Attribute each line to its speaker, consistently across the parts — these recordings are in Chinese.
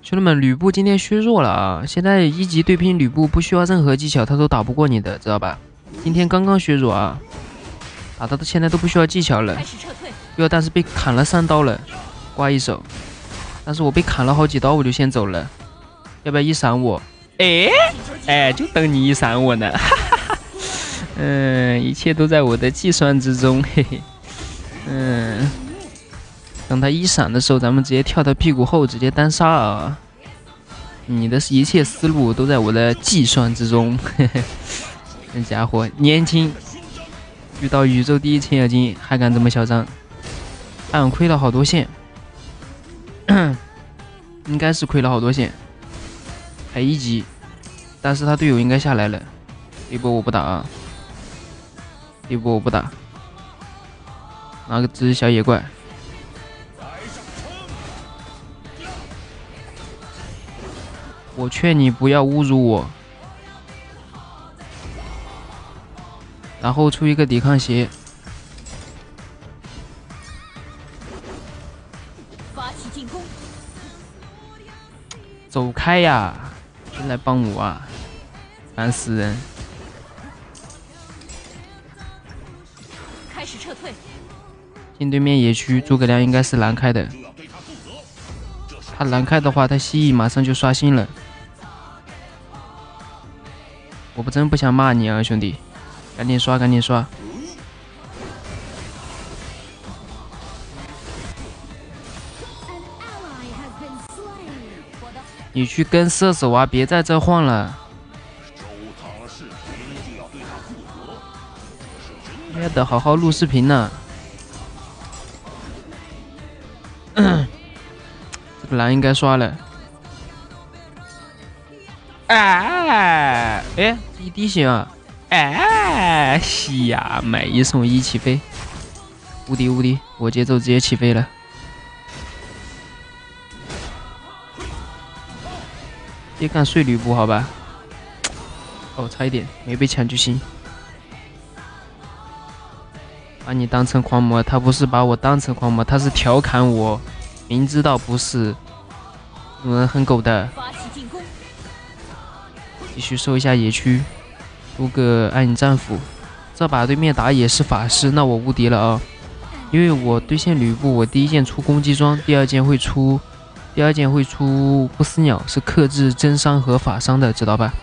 Speaker 1: 兄弟们，吕布今天削弱了啊！现在一级对拼吕布不需要任何技巧，他都打不过你的，知道吧？今天刚刚削弱啊，打到现在都不需要技巧了。但是被砍了3刀了，挂一手。但是我被砍了好几刀，我就先走了。要不要一闪我？哎，就等你一闪我呢。哈哈哈。一切都在我的计算之中，嘿嘿。等他一闪的时候，咱们直接跳到屁股后，直接单杀啊！你的一切思路都在我的计算之中。嘿嘿，这家伙年轻，遇到宇宙第一程咬金还敢这么嚣张，俺亏了好多线，应该是亏了好多线，还1级，但是他队友应该下来了。这波我不打啊，这波我不打，拿个只小野怪。我劝你不要侮辱我，然后出一个抵抗鞋。发起进攻！走开呀！别来帮我啊！烦死人！开始撤退。进对面野区，诸葛亮应该是蓝开的。他蓝开的话，他蜥蜴马上就刷新了。我真不想骂你啊，兄弟，赶紧刷，赶紧刷！你去跟射手啊，别在这晃了。要得好好录视频呢。这个蓝应该刷了。一滴血啊！西呀，买1送1起飞，无敌无敌！我节奏直接起飞了。别敢睡吕布，好吧？哦，差一点没被抢就行。把你当成狂魔，他不是把我当成狂魔，他是调侃我，明知道不是，这种人很狗的。继续收一下野区，出个暗影战斧。这把对面打野是法师，那我无敌了啊！因为我对线吕布，我第一件出攻击装，第二件会出不死鸟，是克制真伤和法伤的，知道吧？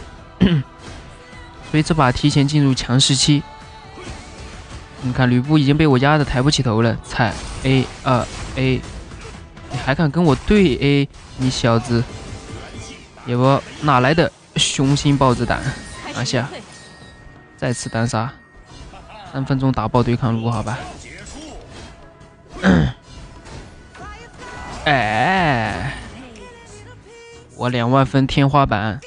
Speaker 1: 所以这把提前进入强势期。你看吕布已经被我压得抬不起头了，踩 A 你还敢跟我对 A， 你小子！也不哪来的雄心豹子胆，拿下！再次单杀，3分钟打爆对抗路，好吧？我2万分天花板，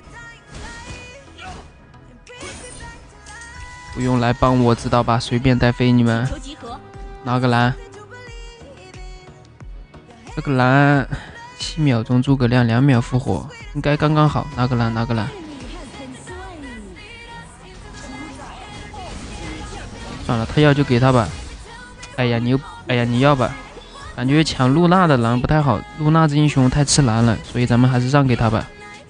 Speaker 1: 不用来帮我，知道吧？随便带飞你们。拿个蓝，这个蓝7秒钟诸葛亮2秒复活，应该刚刚好。拿个蓝，拿个蓝。算了，他要就给他吧。你要吧？感觉抢露娜的蓝不太好，露娜这英雄太吃蓝了，所以咱们还是让给他吧。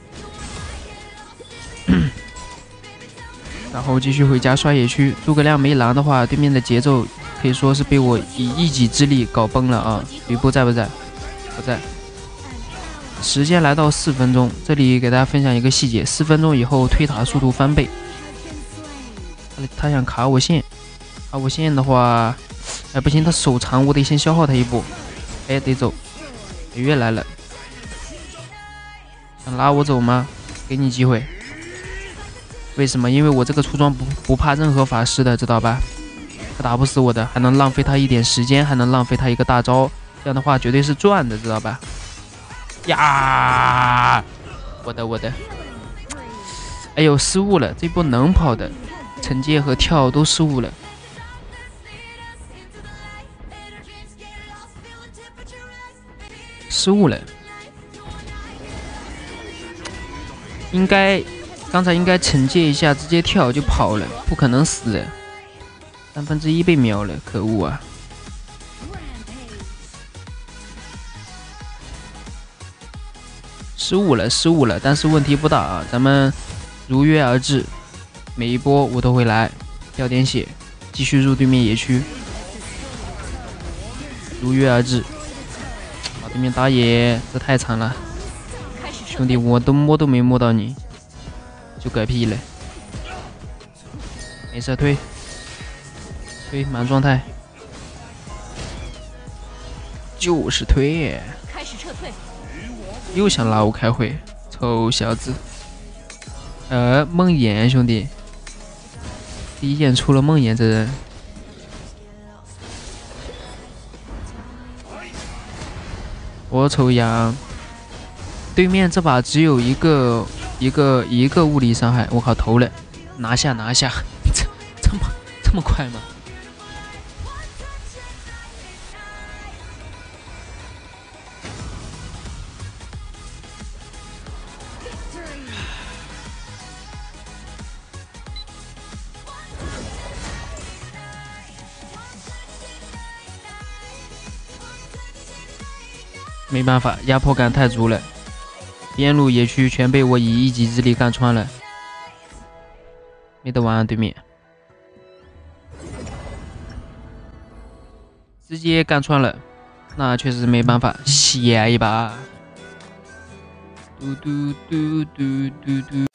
Speaker 1: 然后继续回家刷野区。诸葛亮没蓝的话，对面的节奏可以说是被我以一己之力搞崩了啊！吕布在不在？不在。时间来到4分钟，这里给大家分享一个细节：4分钟以后推塔速度翻倍。他想卡我线，卡我线的话，不行，他手长，我得先消耗他一波。得走。北月来了，想拉我走吗？给你机会。为什么？因为我这个出装不怕任何法师的，知道吧？他打不死我的，还能浪费他一点时间，还能浪费他一个大招，这样的话绝对是赚的，知道吧？呀！我的！哎呦，失误了！这波能跑的，惩戒和跳都失误了。失误了，刚才应该惩戒一下，直接跳就跑了，不可能死的。1/3被秒了，可恶啊！ 失误了，但是问题不大啊，咱们如约而至，每一波我都会来，掉点血，继续入对面野区，如约而至。把对面打野，这太惨了，兄弟，我都摸都没摸到你，就嗝屁了。没事，推满状态，就是推。开始撤退。又想拉我开会，臭小子！梦魇兄弟，第一眼出了梦魇这人。我抽羊，对面这把只有一个物理伤害，我靠，投了，拿下！这么快吗？没办法，压迫感太足了，边路野区全被我以一己之力干穿了，没得玩啊！对面直接干穿了，那确实没办法，血一把。嘟嘟嘟嘟嘟嘟。